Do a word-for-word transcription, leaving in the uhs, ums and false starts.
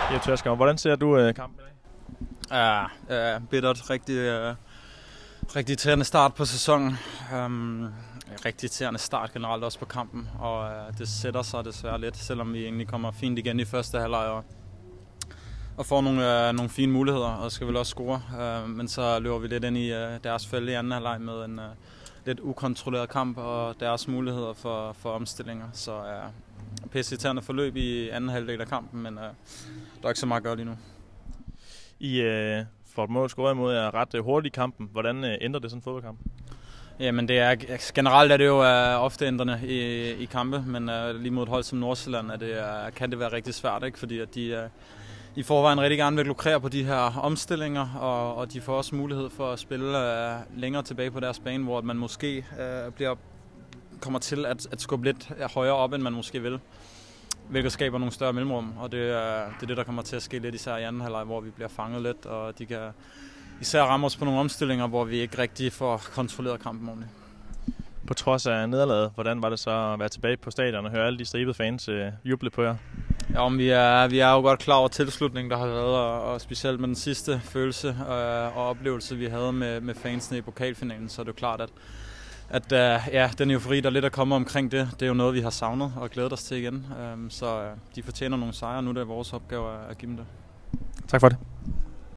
Jeppe Tørskov, hvordan ser du øh, kampen i dag? Ja, ja, bittert. Rigtig, øh, rigtig irriterende start på sæsonen. Um, rigtig irriterende start generelt også på kampen, og øh, det sætter sig desværre lidt, selvom vi egentlig kommer fint igen i første halvleg og, og får nogle, øh, nogle fine muligheder, og skal vel også score. Uh, men så løber vi lidt ind i øh, deres fælde i anden halvleg med en øh, lidt ukontrolleret kamp og deres muligheder for, for omstillinger. Så ja, uh, pisse irriterende forløb i anden halvdel af kampen, men uh, der er ikke så meget at gøre lige nu. I øh, får et mål scoret imod jer ret hurtigt i kampen. Hvordan øh, ændrer det sådan en fodboldkamp? Jamen det er, generelt er det jo uh, ofte ændrende i, i kampe, men uh, lige mod et hold som Nordsjælland er det, uh, kan det være rigtig svært, ikke? Fordi at de uh, i forvejen rigtig gerne vil lukrere på de her omstillinger, og, og de får også mulighed for at spille uh, længere tilbage på deres bane, hvor man måske uh, bliver, kommer til at, at skubbe lidt højere op, end man måske vil. Hvilket skaber nogle større mellemrum, og det er, det er det, der kommer til at ske lidt især i anden halvleg, hvor vi bliver fanget lidt, og de kan især ramme os på nogle omstillinger, hvor vi ikke rigtig får kontrolleret kampen ordentligt. På trods af nederlaget, hvordan var det så at være tilbage på stadion og høre alle de stribede fans øh, juble på jer? Ja, men vi er, vi er jo godt klar over tilslutningen, der har været, og, og specielt med den sidste følelse øh, og oplevelse, vi havde med, med fansene i pokalfinalen, så er det jo klart, at At uh, ja, den eufori, der lidt er kommet omkring det, det er jo noget, vi har savnet og glædet os til igen. Um, så uh, de fortjener nogle sejre, nu det er vores opgave at give dem det. Tak for det.